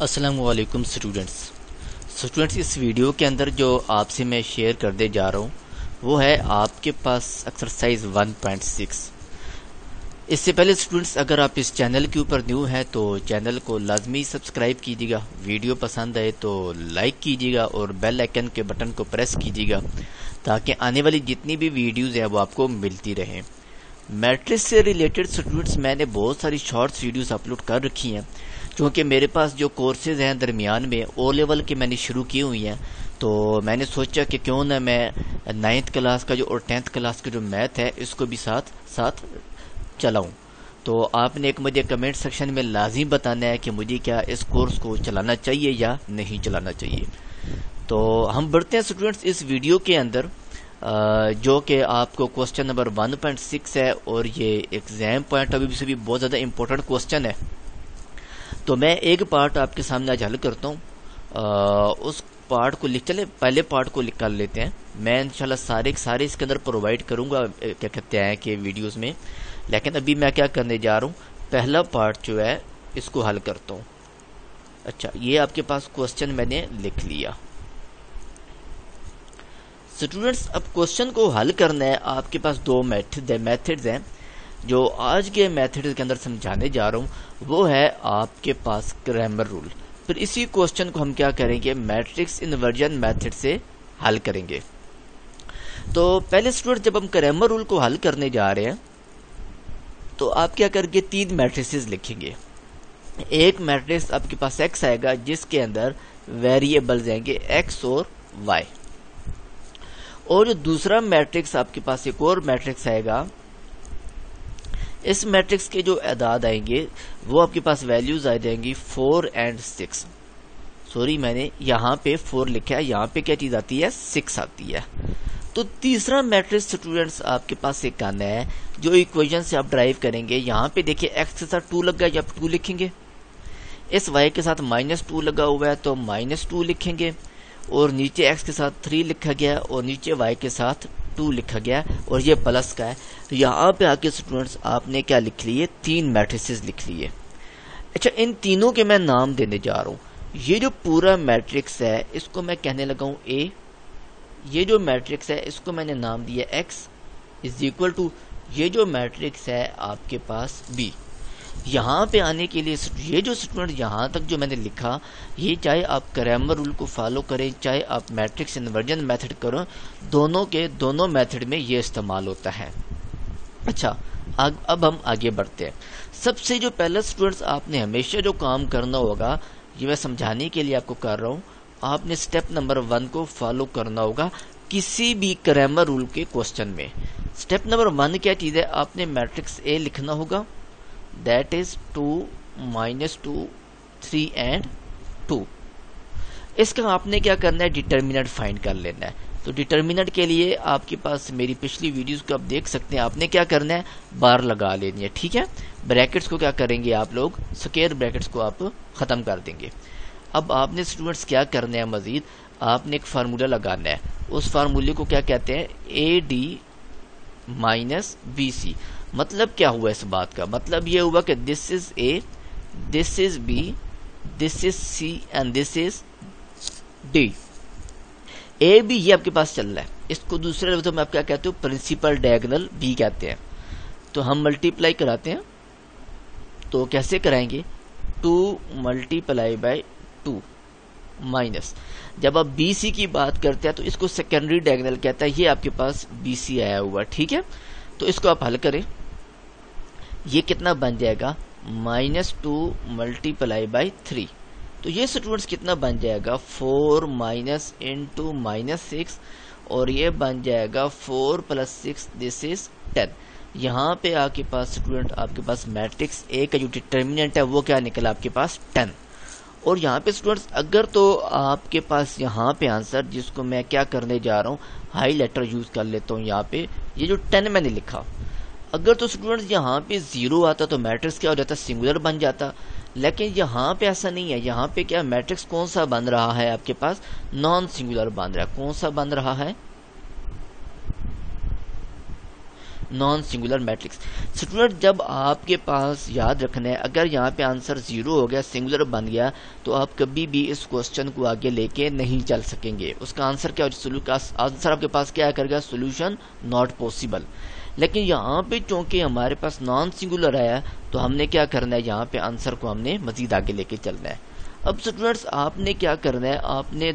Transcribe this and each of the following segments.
अस्सलामुअलैकुम स्टूडेंट्स, इस वीडियो के अंदर जो आपसे मैं शेयर करने जा रहा हूँ वो है आपके पास एक्सरसाइज 1.6। इससे पहले स्टूडेंट्स, अगर आप इस चैनल के ऊपर न्यू हैं तो चैनल को लाजमी सब्सक्राइब कीजिएगा, वीडियो पसंद आए तो लाइक कीजिएगा और बेल आइकन के बटन को प्रेस कीजिएगा ताकि आने वाली जितनी भी वीडियोज़ हैं वो आपको मिलती रहें। मैट्रिक्स से रिलेटेड स्टूडेंट्स मैंने बहुत सारी शॉर्ट्स वीडियोस अपलोड कर रखी हैं, क्योंकि मेरे पास जो कोर्सेज हैं दरमियान में ओ लेवल के मैंने शुरू की हुई हैं, तो मैंने सोचा कि क्यों ना मैं 9th क्लास का जो और 10th क्लास का जो मैथ है इसको भी साथ साथ चलाऊं। तो आपने एक मुझे कमेंट सेक्शन में लाजिम बताना है कि मुझे क्या इस कोर्स को चलाना चाहिए या नहीं चलाना चाहिए। तो हम बढ़ते हैं स्टूडेंट्स इस वीडियो के अंदर, जो कि आपको क्वेश्चन नंबर 1.6 है और ये एग्जाम पॉइंट ऑफ व्यू से भी बहुत ज़्यादा इंपॉर्टेंट क्वेश्चन है। तो मैं एक पार्ट आपके सामने आज हल करता हूँ, उस पार्ट को लिख चले, पहले पार्ट को लिख कर लेते हैं। मैं इंशाल्लाह सारे इसके अंदर प्रोवाइड करूँगा क्या कहते हैं कि वीडियोस में, लेकिन अभी मैं क्या करने जा रहा हूँ, पहला पार्ट जो है इसको हल करता हूँ। अच्छा, ये आपके पास क्वेश्चन मैंने लिख लिया। स्टूडेंट्स, अब क्वेश्चन को हल करना है, आपके पास दो मेथड्स हैं। जो आज के मेथड के अंदर समझाने जा रहा हूँ वो है आपके पास क्रैमर रूल। फिर इसी क्वेश्चन को हम क्या करेंगे, मैट्रिक्स इन्वर्जन मेथड से हल करेंगे। तो पहले स्टूडेंट, जब हम क्रैमर रूल को हल करने जा रहे हैं तो आप क्या करके 3 मैट्रिसेस लिखेंगे। एक मैट्रिक्स आपके पास एक्स आएगा जिसके अंदर वेरिएबल्स आएंगे एक्स और वाई, और जो दूसरा मैट्रिक्स आपके पास एक और मैट्रिक्स आएगा, इस मैट्रिक्स के जो अदाद आएंगे वो आपके पास वैल्यूज आ जाएंगी 4 और 6। सॉरी, मैंने यहाँ पे 4 लिखा है, यहाँ पे क्या चीज आती है, 6 आती है। तो तीसरा मैट्रिक्स स्टूडेंट्स आपके पास एक आना है जो इक्वेशन से आप ड्राइव करेंगे। यहाँ पे देखिए एक्स के साथ 2 लगा है, आप 2 लिखेंगे। इस वाई के साथ -2 लगा हुआ है तो -2 लिखेंगे, और नीचे x के साथ 3 लिखा गया और नीचे y के साथ 2 लिखा गया और ये प्लस का है। तो यहाँ पे आके स्टूडेंट्स आपने क्या लिख लिए, 3 मैट्रिसेस लिख लिए। अच्छा, इन तीनों के मैं नाम देने जा रहा हूँ। ये जो पूरा मैट्रिक्स है इसको मैं कहने लगा हूँ A। ये जो मैट्रिक्स है इसको मैंने नाम दिया x इज इक्वल टू, ये जो मैट्रिक्स है आपके पास B। यहाँ पे आने के लिए ये जो स्टूडेंट यहाँ तक जो मैंने लिखा, ये चाहे आप क्रैमर रूल को फॉलो करें चाहे आप मैट्रिक्स इन्वर्जन मेथड करो, दोनों मेथड में ये इस्तेमाल होता है। अच्छा, अब हम आगे बढ़ते हैं। सबसे जो पहला स्टूडेंट्स आपने हमेशा जो काम करना होगा, ये मैं समझाने के लिए आपको कर रहा हूँ, आपने स्टेप नंबर 1 को फॉलो करना होगा किसी भी क्रैमर रूल के क्वेश्चन में। स्टेप नंबर 1 क्या चीज है, आपने मैट्रिक्स ए लिखना होगा, that is 2 -2 3 and 2। इसका आपने क्या करना है, डिटर्मिनेंट फाइंड कर लेना है। तो डिटर्मिनेंट के लिए आपके पास मेरी पिछली वीडियोस को आप देख सकते हैं, आपने क्या करना है, बार लगा लेनी है, ठीक है। ब्रैकेट्स को क्या करेंगे आप लोग, स्क्वायर ब्रैकेट्स को आप खत्म कर देंगे। अब आपने स्टूडेंट्स क्या करना है, मजीद आपने एक फार्मूला लगाना है। उस फार्मूले को क्या कहते हैं, AD - BC। मतलब क्या हुआ इस बात का, मतलब ये हुआ कि this is A, this is B, this is C and this is D। A B ये आपके पास चल रहा है, इसको दूसरे लफ्ज़ों में आप क्या कहते हो, प्रिंसिपल डायगोनल B कहते हैं। तो हम मल्टीप्लाई कराते हैं, तो कैसे कराएंगे, 2 × 2 माइनस, जब आप BC की बात करते हैं तो इसको सेकेंडरी डायगोनल कहता है। ये आपके पास BC आया हुआ, ठीक है। तो इसको आप हल करें, ये कितना बन जाएगा, -2 × 3। तो ये स्टूडेंट्स कितना बन जाएगा, 4 - 6, और ये बन जाएगा 4 + 6 दिस इज 10। यहाँ पे आपके पास स्टूडेंट आपके पास मैट्रिक्स ए का जो डिटर्मिनेंट है वो क्या निकला, आपके पास 10। और यहाँ पे स्टूडेंट्स अगर तो आपके पास यहाँ पे आंसर, जिसको मैं क्या करने जा रहा हूँ, हाई लेटर यूज कर लेता हूँ। यहाँ पे ये जो 10 मैंने लिखा, अगर तो स्टूडेंट्स यहाँ पे 0 आता तो मैट्रिक्स क्या हो जाता, सिंगुलर बन जाता। लेकिन यहाँ पे ऐसा नहीं है, यहाँ पे क्या मैट्रिक्स कौन सा बन रहा है, आपके पास नॉन सिंगुलर बन रहा है। कौन सा बन रहा है, नॉन सिंगुलर मैट्रिक्स। स्टूडेंट जब आपके पास याद रखना है, अगर यहाँ पे आंसर 0 हो गया, सिंगुलर बन गया, तो आप कभी भी इस क्वेश्चन को आगे लेके नहीं चल सकेंगे। उसका आंसर क्या हो, आंसर आपके पास क्या करेगा, सोल्यूशन नॉट पॉसिबल। लेकिन यहाँ पे चूंकि हमारे पास नॉन सिंगुलर आया, तो हमने क्या करना है, यहाँ पे आंसर को हमने मजीद आगे लेके चलना है। अब स्टूडेंट्स आपने क्या करना है, आपने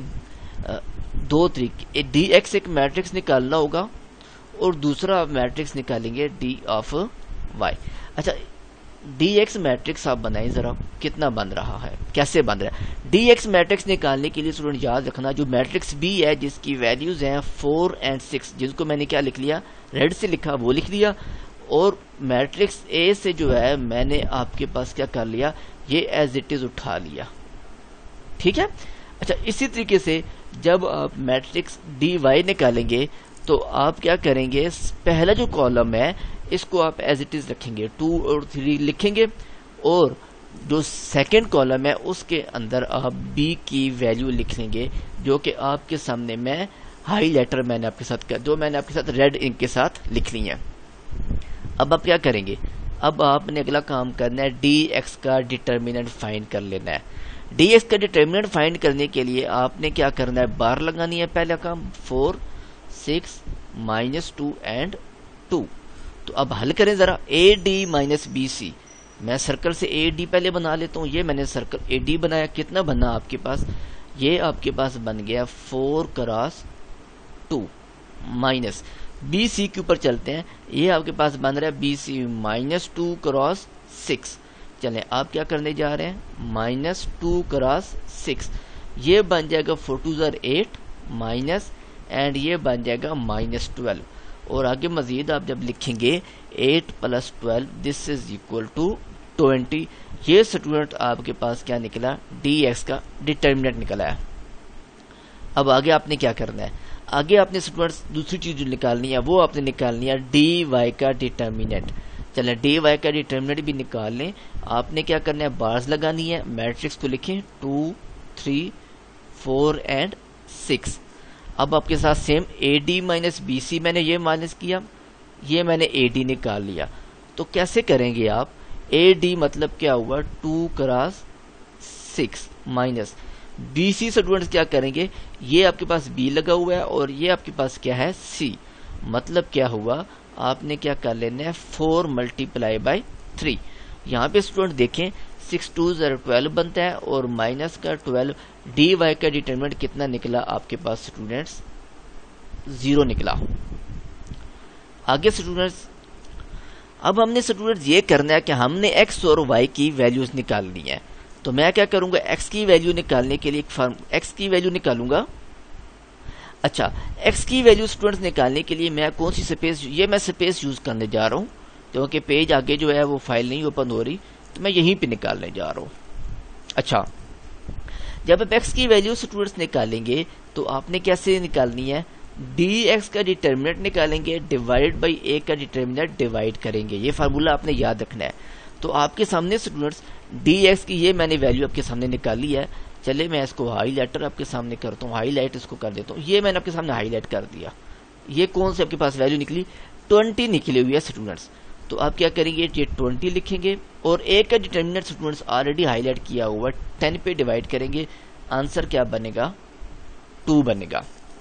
दो तरीके, डी एक्स एक मैट्रिक्स निकालना होगा और दूसरा आप मैट्रिक्स निकालेंगे डी ऑफ वाई। अच्छा, डी एक्स मैट्रिक्स आप बनाएं जरा, कितना बन रहा है, कैसे बन रहा है। डी एक्स मैट्रिक्स निकालने के लिए स्टूडेंट याद रखना, जो मैट्रिक्स बी है जिसकी वैल्यूज हैं 4 और 6, जिसको मैंने क्या लिख लिया, रेड से लिखा, वो लिख लिया, और मैट्रिक्स ए से जो है मैंने आपके पास क्या कर लिया, ये एज इट इज उठा लिया, ठीक है। अच्छा, इसी तरीके से जब आप मैट्रिक्स डी वाई निकालेंगे तो आप क्या करेंगे, पहला जो कॉलम है इसको आप एज इट इज रखेंगे, 2 और 3 लिखेंगे, और जो सेकंड कॉलम है उसके अंदर आप बी की वैल्यू लिख लेंगे, जो कि आपके सामने मैं हाईलाइटर मैंने आपके साथ जो मैंने आपके साथ रेड इंक के साथ लिख ली है। अब आप क्या करेंगे, अब आपने अगला काम करना है, डी एक्स का डिटर्मिनेंट फाइंड कर लेना है। डी एक्स का डिटर्मिनेंट फाइंड करने के लिए आपने क्या करना है, बार लगानी है, पहला काम 4, 6, -2 एंड 2। तो अब हल करें जरा, A D minus B C, मैं सर्कल से ए डी पहले बना लेता हूँ, ये मैंने सर्कल ए डी बनाया, कितना बना आपके पास, ये आपके पास बन गया 4 क्रॉस 2 माइनस बी सी के ऊपर चलते हैं, ये आपके पास बन रहा है बी सी -2 क्रॉस 6। चलें आप क्या करने जा रहे हैं, -2 क्रॉस 6, ये बन जाएगा 4 2 8 माइनस, एंड ये बन जाएगा -12, और आगे मजीद आप जब लिखेंगे 8 + 12 दिस इज इक्वल टू 20। ये स्टूडेंट आपके पास क्या निकला, डी एक्स का डिटर्मिनेंट निकला है। अब आगे आपने क्या करना है, आगे आपने स्टूडेंट्स दूसरी चीज जो निकालनी है वो आपने निकालनी है डी वाई का डिटर्मिनेंट। चले डी वाई का डिटर्मिनेंट भी निकाल लें, आपने क्या करना है, बार्स लगानी है, मैट्रिक्स को लिखें 2, 3, 4 एंड 6। अब आपके साथ same A D minus B C, मैंने ये माइनस किया, ये मैंने ए डी निकाल लिया। तो कैसे करेंगे आप, ए डी मतलब क्या हुआ 2 cross 6 minus B C, students क्या करेंगे, ये आपके पास बी लगा हुआ है और ये आपके पास क्या है सी, मतलब क्या हुआ, आपने क्या कर लेना है 4 × 3। यहाँ पे स्टूडेंट देखें 6 2 12 बनता है और माइनस का 12, डी वाई का डिटरमिनेंट कितना निकला आपके पास स्टूडेंट्स, 0 निकला। आगे स्टूडेंट्स अब हमने स्टूडेंट्स ये करना है कि हमने एक्स और वाई की वैल्यूज निकालनी है। तो मैं क्या करूंगा, एक्स की वैल्यू निकालने के लिए एक्स की वैल्यू निकालूंगा। अच्छा, एक्स की वैल्यू स्टूडेंट्स निकालने के लिए मैं कौन सी स्पेस, ये मैं स्पेस यूज करने जा रहा हूँ क्योंकि पेज आगे जो है वो फाइल नहीं ओपन हो रही, तो मैं यहीं पे निकालने जा रहा हूँ। अच्छा, जब आप एक्स की वैल्यू स्टूडेंट्स निकालेंगे तो आपने कैसे निकालनी है, डी एक्स का डिटर्मिनेंट निकालेंगे, डिवाइड बाई ए का डिटर्मिनेंट डिवाइड करेंगे, ये फार्मूला आपने याद रखना है। तो आपके सामने स्टूडेंट्स डी एक्स की ये मैंने वैल्यू आपके सामने निकाली है। चले मैं इसको हाईलाइटर आपके सामने करता हूँ, हाईलाइट इसको कर देता हूँ, ये मैंने आपके सामने हाईलाइट कर दिया। ये कौन सी आपके पास वैल्यू निकली, 20 निकली हुई है स्टूडेंट्स। तो आप क्या करेंगे, ये 20 लिखेंगे और ए का डिटर्मिनेंट स्टूडेंट्स ऑलरेडी हाईलाइट किया हुआ 10 पे डिवाइड करेंगे, आंसर क्या बनेगा 2 बनेगा।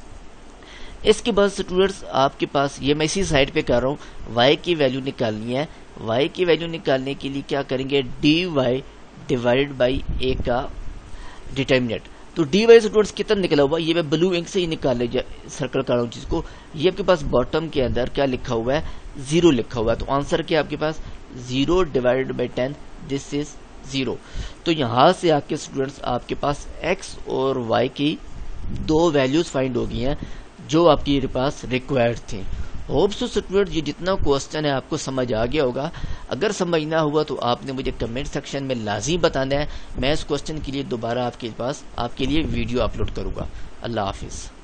इसके बाद स्टूडेंट्स आपके पास ये मैं इसी साइड पे कर रहा हूँ, y की वैल्यू निकालनी है। y की वैल्यू निकालने के लिए क्या करेंगे, D Y divide by A का डिटर्मिनेंट। तो डी वाई स्टूडेंट्स कितना निकला हुआ, ये मैं ब्लू इंक से ही निकाल ले सर्कल कर रहा हूँ जिसको, ये आपके पास बॉटम के अंदर क्या लिखा हुआ है 0 लिखा हुआ है। तो आंसर क्या आपके पास 0 डिवाइडेड बाई 10 दिस इज 0। तो यहाँ से आके स्टूडेंट्स आपके पास x और y की 2 वैल्यूज फाइंड हो गई हैं जो आपके पास रिक्वायर्ड थी। होप सो स्टूडेंट ये जितना क्वेश्चन है आपको समझ आ गया होगा। अगर समझ ना हुआ तो आपने मुझे कमेंट सेक्शन में लाजिम बताना है, मैं इस क्वेश्चन के लिए दोबारा आपके लिए वीडियो अपलोड करूंगा। अल्लाह हाफिज।